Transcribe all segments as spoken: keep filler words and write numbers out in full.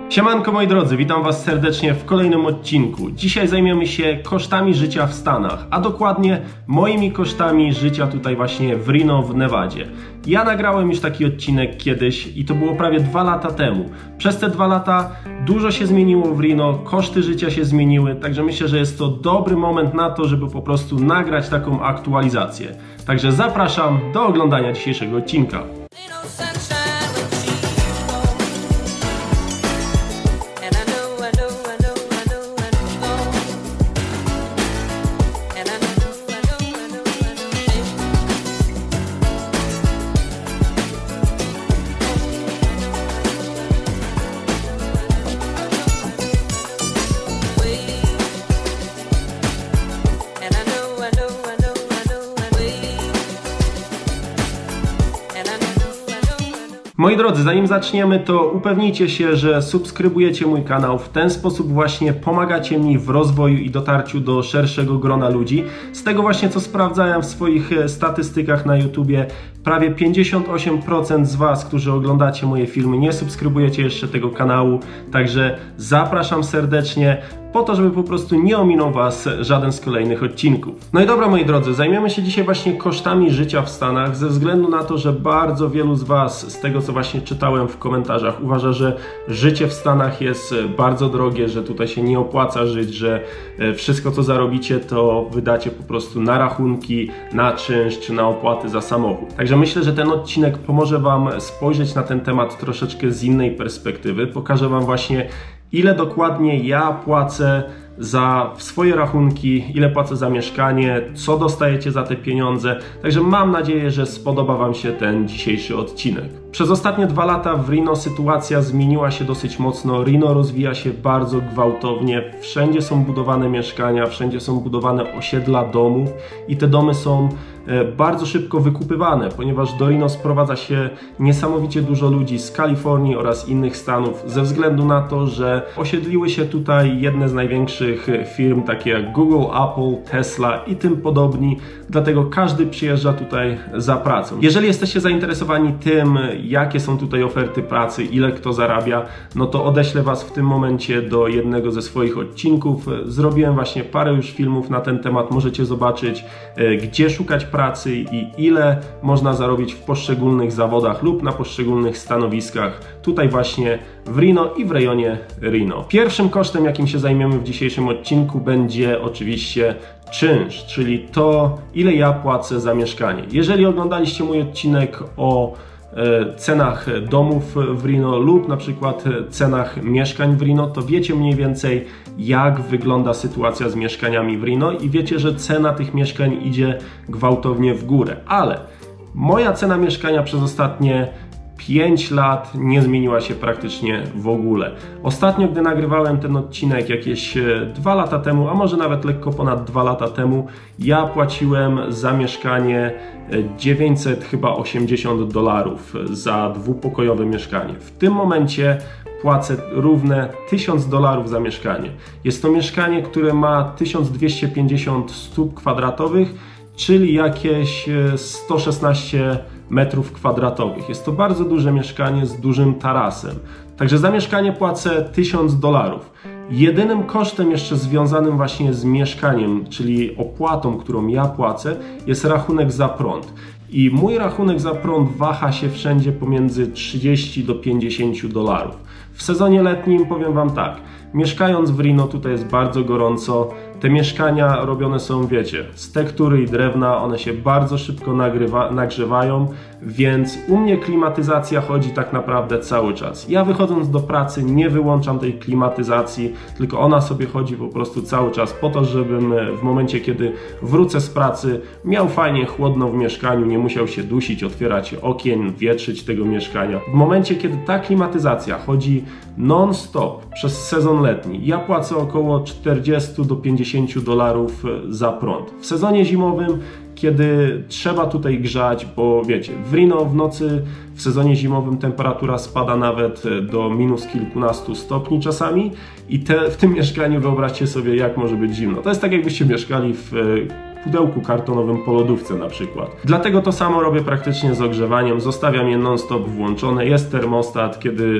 Siemanko moi drodzy, witam was serdecznie w kolejnym odcinku. Dzisiaj zajmiemy się kosztami życia w Stanach, a dokładnie moimi kosztami życia tutaj właśnie w Reno w Nevadzie. Ja nagrałem już taki odcinek kiedyś i to było prawie dwa lata temu. Przez te dwa lata dużo się zmieniło w Reno, koszty życia się zmieniły, także myślę, że jest to dobry moment na to, żeby po prostu nagrać taką aktualizację. Także zapraszam do oglądania dzisiejszego odcinka. Moi drodzy, zanim zaczniemy, to upewnijcie się, że subskrybujecie mój kanał. W ten sposób właśnie pomagacie mi w rozwoju i dotarciu do szerszego grona ludzi. Z tego właśnie, co sprawdzałem w swoich statystykach na YouTubie, prawie pięćdziesiąt osiem procent z was, którzy oglądacie moje filmy, nie subskrybujecie jeszcze tego kanału. Także zapraszam serdecznie, po to, żeby po prostu nie ominął was żaden z kolejnych odcinków. No i dobra, moi drodzy, zajmiemy się dzisiaj właśnie kosztami życia w Stanach, ze względu na to, że bardzo wielu z was, z tego co właśnie czytałem w komentarzach, uważa, że życie w Stanach jest bardzo drogie, że tutaj się nie opłaca żyć, że wszystko co zarobicie to wydacie po prostu na rachunki, na czynsz czy na opłaty za samochód. Także myślę, że ten odcinek pomoże wam spojrzeć na ten temat troszeczkę z innej perspektywy. Pokażę wam właśnie, ile dokładnie ja płacę za swoje rachunki, ile płacę za mieszkanie, co dostajecie za te pieniądze. Także mam nadzieję, że spodoba wam się ten dzisiejszy odcinek. Przez ostatnie dwa lata w Reno sytuacja zmieniła się dosyć mocno. Reno rozwija się bardzo gwałtownie. Wszędzie są budowane mieszkania, wszędzie są budowane osiedla domów i te domy są bardzo szybko wykupywane, ponieważ do Reno sprowadza się niesamowicie dużo ludzi z Kalifornii oraz innych stanów ze względu na to, że osiedliły się tutaj jedne z największych firm, takie jak Google, Apple, Tesla i tym podobni, dlatego każdy przyjeżdża tutaj za pracą. Jeżeli jesteście zainteresowani tym, jakie są tutaj oferty pracy, ile kto zarabia, no to odeślę was w tym momencie do jednego ze swoich odcinków. Zrobiłem właśnie parę już filmów na ten temat, możecie zobaczyć, gdzie szukać pracy i ile można zarobić w poszczególnych zawodach lub na poszczególnych stanowiskach tutaj właśnie w Reno i w rejonie Reno. Pierwszym kosztem, jakim się zajmiemy w dzisiejszym odcinku, będzie oczywiście czynsz, czyli to, ile ja płacę za mieszkanie. Jeżeli oglądaliście mój odcinek o cenach domów w Reno lub na przykład cenach mieszkań w Reno, to wiecie mniej więcej, jak wygląda sytuacja z mieszkaniami w Reno i wiecie, że cena tych mieszkań idzie gwałtownie w górę. Ale moja cena mieszkania przez ostatnie pięć lat nie zmieniła się praktycznie w ogóle. Ostatnio, gdy nagrywałem ten odcinek jakieś dwa lata temu, a może nawet lekko ponad dwa lata temu, ja płaciłem za mieszkanie dziewięćset chyba osiemdziesiąt dolarów za dwupokojowe mieszkanie. W tym momencie płacę równe tysiąc dolarów za mieszkanie. Jest to mieszkanie, które ma tysiąc dwieście pięćdziesiąt stóp kwadratowych, czyli jakieś sto szesnaście metrów kwadratowych. Jest to bardzo duże mieszkanie z dużym tarasem. Także za mieszkanie płacę tysiąc dolarów. Jedynym kosztem jeszcze związanym właśnie z mieszkaniem, czyli opłatą, którą ja płacę, jest rachunek za prąd. I mój rachunek za prąd waha się wszędzie pomiędzy trzydzieści do pięćdziesięciu dolarów. W sezonie letnim powiem wam tak, mieszkając w Reno tutaj jest bardzo gorąco, te mieszkania robione są, wiecie, z tektury i drewna, one się bardzo szybko nagrywa, nagrzewają, więc u mnie klimatyzacja chodzi tak naprawdę cały czas. Ja wychodząc do pracy nie wyłączam tej klimatyzacji, tylko ona sobie chodzi po prostu cały czas po to, żebym w momencie, kiedy wrócę z pracy, miał fajnie chłodno w mieszkaniu, nie musiał się dusić, otwierać okien, wietrzyć tego mieszkania. W momencie, kiedy ta klimatyzacja chodzi non-stop przez sezon letni, ja płacę około czterdzieści do pięćdziesięciu dolarów za prąd. W sezonie zimowym, kiedy trzeba tutaj grzać, bo wiecie, w Reno w nocy w sezonie zimowym temperatura spada nawet do minus kilkunastu stopni czasami i te, w tym mieszkaniu wyobraźcie sobie, jak może być zimno. To jest tak, jakbyście mieszkali w pudełku kartonowym po lodówce na przykład. Dlatego to samo robię praktycznie z ogrzewaniem, zostawiam je non-stop włączone, jest termostat, kiedy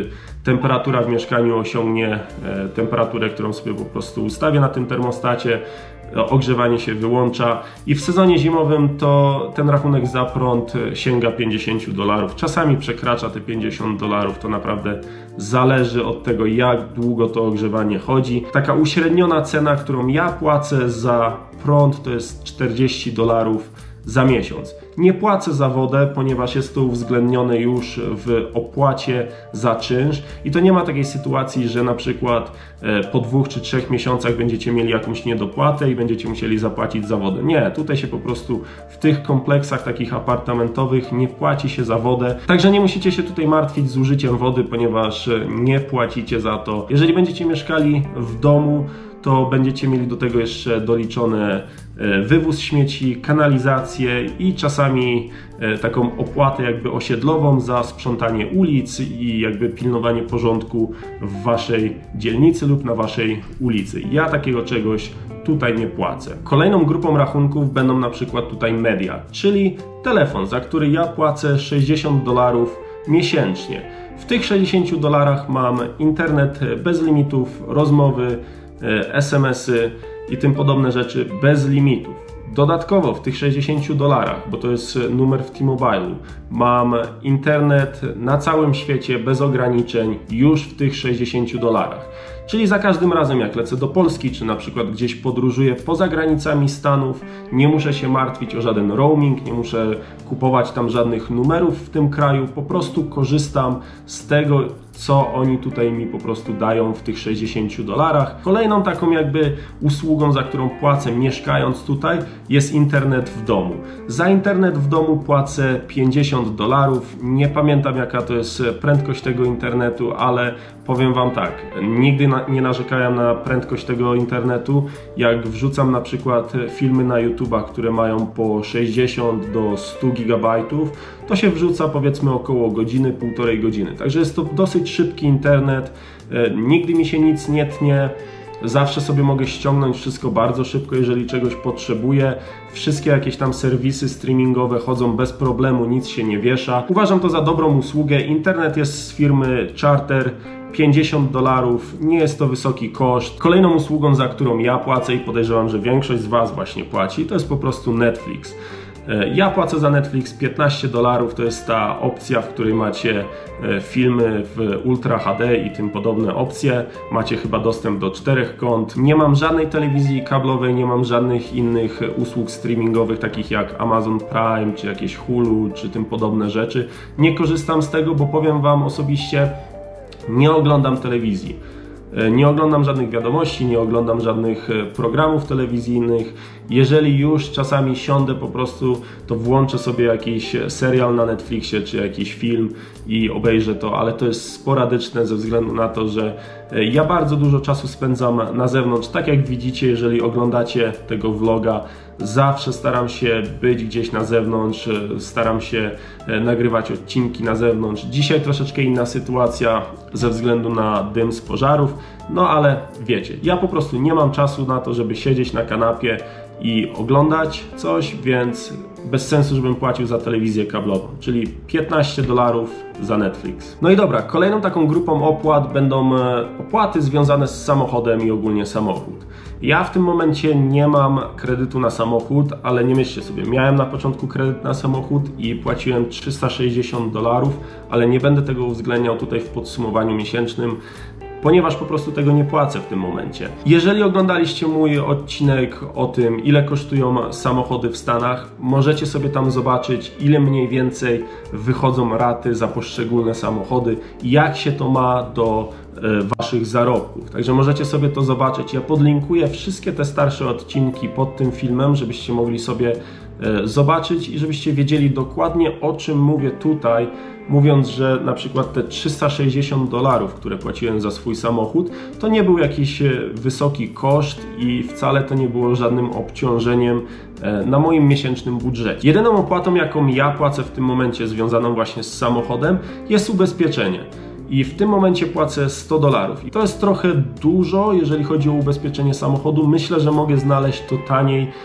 temperatura w mieszkaniu osiągnie temperaturę, którą sobie po prostu ustawię na tym termostacie, ogrzewanie się wyłącza i w sezonie zimowym to ten rachunek za prąd sięga pięćdziesiąt dolarów. Czasami przekracza te pięćdziesiąt dolarów, to naprawdę zależy od tego, jak długo to ogrzewanie chodzi. Taka uśredniona cena, którą ja płacę za prąd, to jest czterdzieści dolarów za miesiąc. Nie płacę za wodę, ponieważ jest to uwzględnione już w opłacie za czynsz i to nie ma takiej sytuacji, że na przykład po dwóch czy trzech miesiącach będziecie mieli jakąś niedopłatę i będziecie musieli zapłacić za wodę. Nie, tutaj się po prostu w tych kompleksach takich apartamentowych nie płaci się za wodę, także nie musicie się tutaj martwić z użyciem wody, ponieważ nie płacicie za to. Jeżeli będziecie mieszkali w domu, to będziecie mieli do tego jeszcze doliczone wywóz śmieci, kanalizację i czasami taką opłatę jakby osiedlową za sprzątanie ulic i jakby pilnowanie porządku w waszej dzielnicy lub na waszej ulicy. Ja takiego czegoś tutaj nie płacę. Kolejną grupą rachunków będą na przykład tutaj media, czyli telefon, za który ja płacę sześćdziesiąt dolarów miesięcznie. W tych sześćdziesięciu dolarach mam internet bez limitów, rozmowy, es em esy i tym podobne rzeczy bez limitów. Dodatkowo w tych sześćdziesięciu dolarach, bo to jest numer w T-Mobile'u, mam internet na całym świecie bez ograniczeń już w tych sześćdziesięciu dolarach. Czyli za każdym razem jak lecę do Polski, czy na przykład gdzieś podróżuję poza granicami Stanów, nie muszę się martwić o żaden roaming, nie muszę kupować tam żadnych numerów w tym kraju, po prostu korzystam z tego, co oni tutaj mi po prostu dają w tych sześćdziesięciu dolarach. Kolejną taką jakby usługą, za którą płacę mieszkając tutaj, jest internet w domu. Za internet w domu płacę pięćdziesiąt dolarów. Nie pamiętam, jaka to jest prędkość tego internetu, ale powiem wam tak, nigdy na, nie narzekałem na prędkość tego internetu. Jak wrzucam na przykład filmy na YouTube'a, które mają po sześćdziesiąt do stu gigabajtów, to się wrzuca powiedzmy około godziny, półtorej godziny. Także jest to dosyć szybki internet, nigdy mi się nic nie tnie. Zawsze sobie mogę ściągnąć wszystko bardzo szybko, jeżeli czegoś potrzebuję. Wszystkie jakieś tam serwisy streamingowe chodzą bez problemu, nic się nie wiesza. Uważam to za dobrą usługę. Internet jest z firmy Charter, pięćdziesiąt dolarów, nie jest to wysoki koszt. Kolejną usługą, za którą ja płacę i podejrzewam, że większość z was właśnie płaci, to jest po prostu Netflix. Ja płacę za Netflix piętnaście dolarów, to jest ta opcja, w której macie filmy w Ultra H D i tym podobne opcje. Macie chyba dostęp do czterech kont. Nie mam żadnej telewizji kablowej, nie mam żadnych innych usług streamingowych, takich jak Amazon Prime, czy jakieś Hulu, czy tym podobne rzeczy. Nie korzystam z tego, bo powiem wam osobiście, nie oglądam telewizji. Nie oglądam żadnych wiadomości, nie oglądam żadnych programów telewizyjnych. Jeżeli już czasami siądę po prostu, to włączę sobie jakiś serial na Netflixie czy jakiś film i obejrzę to, ale to jest sporadyczne ze względu na to, że ja bardzo dużo czasu spędzam na zewnątrz. Tak jak widzicie, jeżeli oglądacie tego vloga, zawsze staram się być gdzieś na zewnątrz, staram się nagrywać odcinki na zewnątrz. Dzisiaj troszeczkę inna sytuacja ze względu na dym z pożarów, no ale wiecie, ja po prostu nie mam czasu na to, żeby siedzieć na kanapie i oglądać coś, więc bez sensu, żebym płacił za telewizję kablową, czyli piętnaście dolarów za Netflix. No i dobra, kolejną taką grupą opłat będą opłaty związane z samochodem i ogólnie samochód. Ja w tym momencie nie mam kredytu na samochód, ale nie myślcie sobie, miałem na początku kredyt na samochód i płaciłem trzysta sześćdziesiąt dolarów, ale nie będę tego uwzględniał tutaj w podsumowaniu miesięcznym, ponieważ po prostu tego nie płacę w tym momencie. Jeżeli oglądaliście mój odcinek o tym, ile kosztują samochody w Stanach, możecie sobie tam zobaczyć, ile mniej więcej wychodzą raty za poszczególne samochody i jak się to ma do e, waszych zarobków. Także możecie sobie to zobaczyć. Ja podlinkuję wszystkie te starsze odcinki pod tym filmem, żebyście mogli sobie e, zobaczyć i żebyście wiedzieli dokładnie, o czym mówię tutaj, mówiąc, że na przykład te trzysta sześćdziesiąt dolarów, które płaciłem za swój samochód, to nie był jakiś wysoki koszt i wcale to nie było żadnym obciążeniem na moim miesięcznym budżecie. Jedyną opłatą, jaką ja płacę w tym momencie związaną właśnie z samochodem, jest ubezpieczenie. I w tym momencie płacę sto dolarów. I to jest trochę dużo, jeżeli chodzi o ubezpieczenie samochodu. Myślę, że mogę znaleźć to taniej w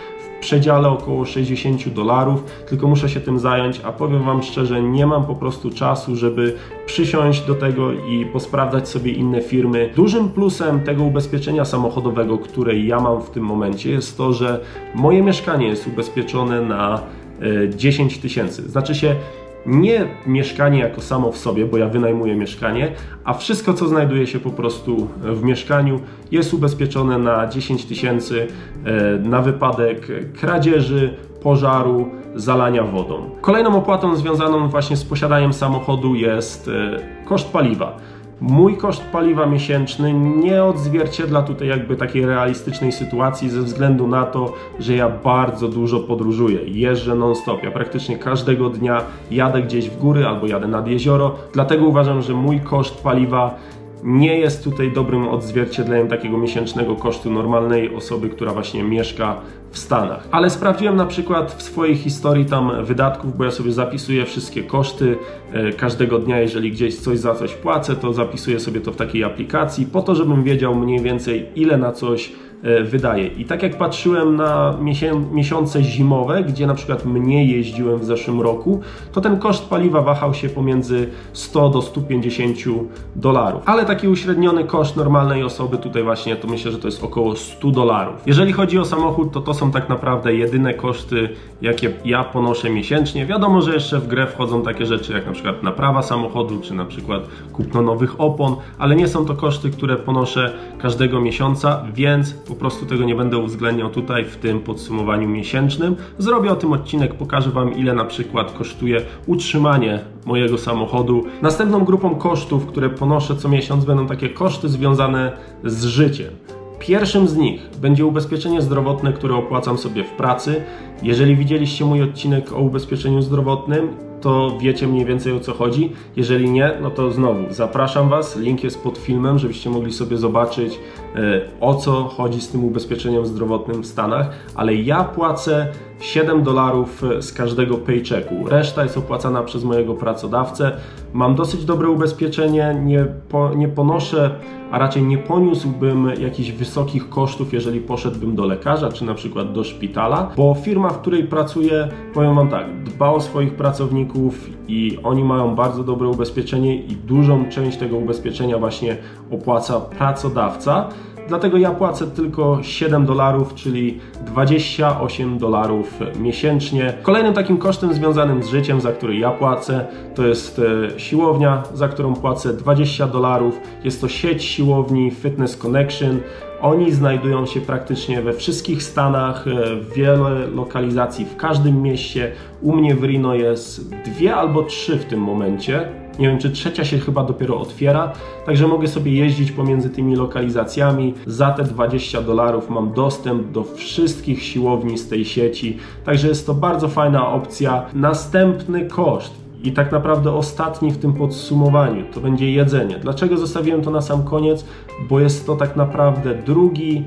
przedziale około sześćdziesiąt dolarów, tylko muszę się tym zająć, a powiem wam szczerze, nie mam po prostu czasu, żeby przysiąść do tego i posprawdzać sobie inne firmy. Dużym plusem tego ubezpieczenia samochodowego, które ja mam w tym momencie, jest to, że moje mieszkanie jest ubezpieczone na dziesięć tysięcy. Znaczy się nie mieszkanie jako samo w sobie, bo ja wynajmuję mieszkanie, a wszystko, co znajduje się po prostu w mieszkaniu, jest ubezpieczone na dziesięć tysięcy na wypadek kradzieży, pożaru, zalania wodą. Kolejną opłatą związaną właśnie z posiadaniem samochodu jest koszt paliwa. Mój koszt paliwa miesięczny nie odzwierciedla tutaj jakby takiej realistycznej sytuacji ze względu na to, że ja bardzo dużo podróżuję, jeżdżę non-stop, ja praktycznie każdego dnia jadę gdzieś w góry albo jadę nad jezioro, dlatego uważam, że mój koszt paliwa nie jest tutaj dobrym odzwierciedleniem takiego miesięcznego kosztu normalnej osoby, która właśnie mieszka w Stanach. Ale sprawdziłem na przykład w swojej historii tam wydatków, bo ja sobie zapisuję wszystkie koszty e, każdego dnia, jeżeli gdzieś coś za coś płacę, to zapisuję sobie to w takiej aplikacji, po to, żebym wiedział mniej więcej, ile na coś e, wydaję. I tak jak patrzyłem na miesiące zimowe, gdzie na przykład mniej jeździłem w zeszłym roku, to ten koszt paliwa wahał się pomiędzy sto do stu pięćdziesięciu dolarów. Ale taki uśredniony koszt normalnej osoby tutaj właśnie, to myślę, że to jest około stu dolarów. Jeżeli chodzi o samochód, to to są tak naprawdę jedyne koszty, jakie ja ponoszę miesięcznie. Wiadomo, że jeszcze w grę wchodzą takie rzeczy jak na przykład naprawa samochodu, czy na przykład kupno nowych opon, ale nie są to koszty, które ponoszę każdego miesiąca, więc po prostu tego nie będę uwzględniał tutaj w tym podsumowaniu miesięcznym. Zrobię o tym odcinek, pokażę wam, ile na przykład kosztuje utrzymanie mojego samochodu. Następną grupą kosztów, które ponoszę co miesiąc, będą takie koszty związane z życiem. Pierwszym z nich będzie ubezpieczenie zdrowotne, które opłacam sobie w pracy. Jeżeli widzieliście mój odcinek o ubezpieczeniu zdrowotnym, to wiecie mniej więcej, o co chodzi. Jeżeli nie, no to znowu zapraszam was, link jest pod filmem, żebyście mogli sobie zobaczyć, o co chodzi z tym ubezpieczeniem zdrowotnym w Stanach, ale ja płacę siedem dolarów z każdego paychecku. Reszta jest opłacana przez mojego pracodawcę. Mam dosyć dobre ubezpieczenie, nie, po, nie ponoszę, a raczej nie poniósłbym jakichś wysokich kosztów, jeżeli poszedłbym do lekarza, czy na przykład do szpitala, bo firma, w której pracuję, powiem wam tak, dba o swoich pracowników i oni mają bardzo dobre ubezpieczenie i dużą część tego ubezpieczenia właśnie opłaca pracodawca. Dlatego ja płacę tylko siedem dolarów, czyli dwadzieścia osiem dolarów miesięcznie. Kolejnym takim kosztem związanym z życiem, za który ja płacę, to jest siłownia, za którą płacę dwadzieścia dolarów. Jest to sieć siłowni Fitness Connection. Oni znajdują się praktycznie we wszystkich Stanach, wiele lokalizacji w każdym mieście. U mnie w Reno jest dwie albo trzy w tym momencie. Nie wiem, czy trzecia się chyba dopiero otwiera, także mogę sobie jeździć pomiędzy tymi lokalizacjami. Za te dwadzieścia dolarów mam dostęp do wszystkich siłowni z tej sieci, także jest to bardzo fajna opcja. Następny koszt i tak naprawdę ostatni w tym podsumowaniu to będzie jedzenie. Dlaczego zostawiłem to na sam koniec? Bo jest to tak naprawdę drugi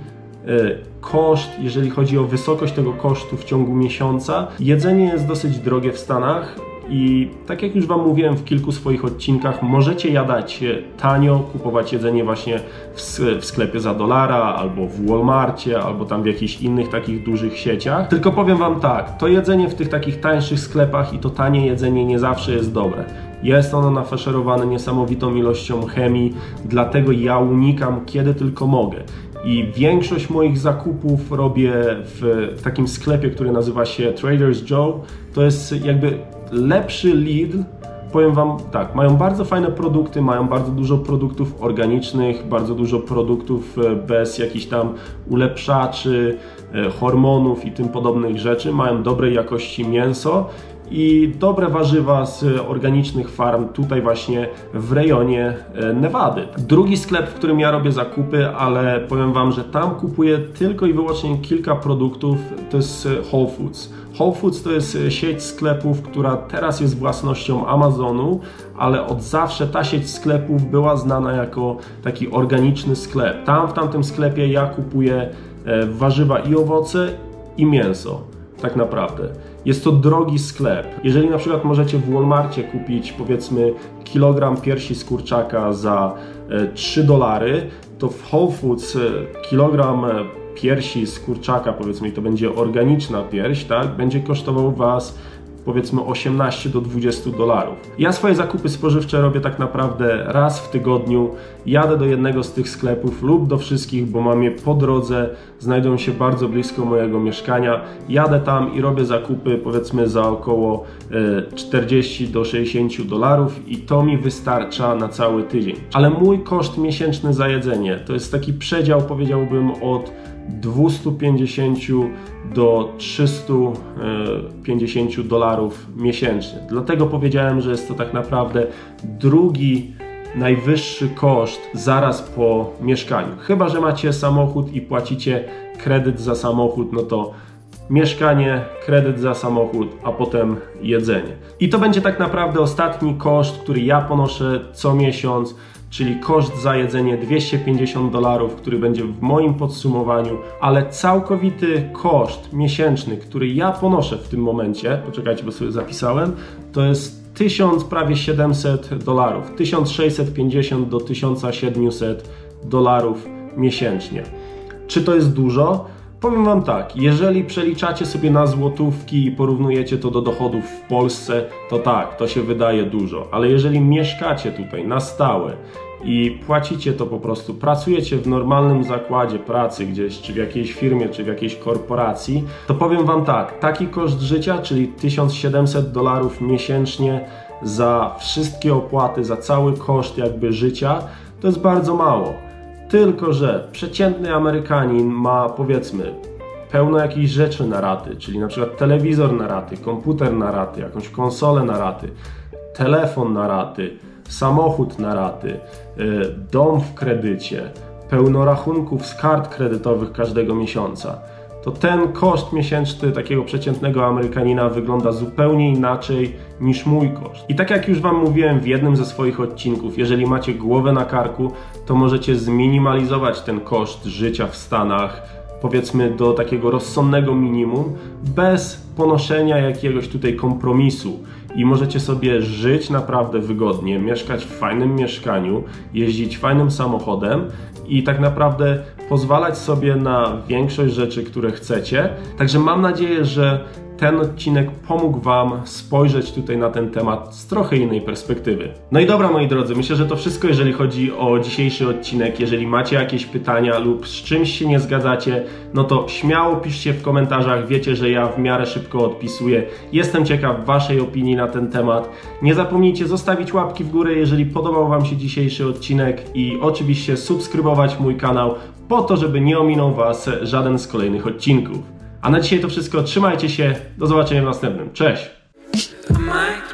koszt, jeżeli chodzi o wysokość tego kosztu w ciągu miesiąca. Jedzenie jest dosyć drogie w Stanach. I tak jak już wam mówiłem w kilku swoich odcinkach, możecie jadać tanio, kupować jedzenie właśnie w sklepie za dolara, albo w Walmarcie, albo tam w jakichś innych takich dużych sieciach. Tylko powiem wam tak, to jedzenie w tych takich tańszych sklepach i to tanie jedzenie nie zawsze jest dobre. Jest ono nafaszerowane niesamowitą ilością chemii, dlatego ja unikam, kiedy tylko mogę. I większość moich zakupów robię w takim sklepie, który nazywa się Trader Joe. To jest jakby lepszy Lidl. Powiem wam tak, mają bardzo fajne produkty, mają bardzo dużo produktów organicznych, bardzo dużo produktów bez jakichś tam ulepszaczy, hormonów i tym podobnych rzeczy. Mają dobrej jakości mięso i dobre warzywa z organicznych farm tutaj właśnie w rejonie Nevady. Drugi sklep, w którym ja robię zakupy, ale powiem wam, że tam kupuję tylko i wyłącznie kilka produktów, to jest Whole Foods. Whole Foods to jest sieć sklepów, która teraz jest własnością Amazonu, ale od zawsze ta sieć sklepów była znana jako taki organiczny sklep. Tam w tamtym sklepie ja kupuję warzywa i owoce i mięso, tak naprawdę. Jest to drogi sklep. Jeżeli na przykład możecie w Walmarcie kupić powiedzmy kilogram piersi z kurczaka za trzy dolary, to w Whole Foods kilogram piersi z kurczaka, powiedzmy, i to będzie organiczna pierś, tak, będzie kosztował Was powiedzmy osiemnaście do dwudziestu dolarów. Ja swoje zakupy spożywcze robię tak naprawdę raz w tygodniu. Jadę do jednego z tych sklepów lub do wszystkich, bo mam je po drodze, znajdują się bardzo blisko mojego mieszkania. Jadę tam i robię zakupy powiedzmy za około czterdzieści do sześćdziesięciu dolarów i to mi wystarcza na cały tydzień. Ale mój koszt miesięczny za jedzenie to jest taki przedział, powiedziałbym, od dwustu pięćdziesięciu do trzystu pięćdziesięciu dolarów miesięcznie. Dlatego powiedziałem, że jest to tak naprawdę drugi najwyższy koszt zaraz po mieszkaniu. Chyba że macie samochód i płacicie kredyt za samochód, no to mieszkanie, kredyt za samochód, a potem jedzenie. I to będzie tak naprawdę ostatni koszt, który ja ponoszę co miesiąc, czyli koszt za jedzenie dwieście pięćdziesiąt dolarów, który będzie w moim podsumowaniu, ale całkowity koszt miesięczny, który ja ponoszę w tym momencie, poczekajcie, bo sobie zapisałem, to jest tysiąc, prawie siedemset dolarów, tysiąc sześćset pięćdziesiąt do tysiąc siedemset dolarów miesięcznie. Czy to jest dużo? Powiem Wam tak, jeżeli przeliczacie sobie na złotówki i porównujecie to do dochodów w Polsce, to tak, to się wydaje dużo, ale jeżeli mieszkacie tutaj na stałe i płacicie to po prostu, pracujecie w normalnym zakładzie pracy gdzieś, czy w jakiejś firmie, czy w jakiejś korporacji, to powiem Wam tak, taki koszt życia, czyli tysiąc siedemset dolarów miesięcznie za wszystkie opłaty, za cały koszt jakby życia, to jest bardzo mało. Tylko że przeciętny Amerykanin ma, powiedzmy, pełno jakichś rzeczy na raty, czyli na przykład telewizor na raty, komputer na raty, jakąś konsolę na raty, telefon na raty, samochód na raty, dom w kredycie, pełno rachunków z kart kredytowych każdego miesiąca. To ten koszt miesięczny takiego przeciętnego Amerykanina wygląda zupełnie inaczej niż mój koszt. I tak jak już Wam mówiłem w jednym ze swoich odcinków, jeżeli macie głowę na karku, to możecie zminimalizować ten koszt życia w Stanach, powiedzmy do takiego rozsądnego minimum, bez ponoszenia jakiegoś tutaj kompromisu. I możecie sobie żyć naprawdę wygodnie, mieszkać w fajnym mieszkaniu, jeździć fajnym samochodem i tak naprawdę pozwalać sobie na większość rzeczy, które chcecie. Także mam nadzieję, że ten odcinek pomógł Wam spojrzeć tutaj na ten temat z trochę innej perspektywy. No i dobra, moi drodzy, myślę, że to wszystko, jeżeli chodzi o dzisiejszy odcinek. Jeżeli macie jakieś pytania lub z czymś się nie zgadzacie, no to śmiało piszcie w komentarzach. Wiecie, że ja w miarę szybko odpisuję. Jestem ciekaw Waszej opinii na ten temat. Nie zapomnijcie zostawić łapki w górę, jeżeli podobał Wam się dzisiejszy odcinek i oczywiście subskrybować mój kanał po to, żeby nie ominął Was żaden z kolejnych odcinków. A na dzisiaj to wszystko, trzymajcie się, do zobaczenia w następnym, cześć!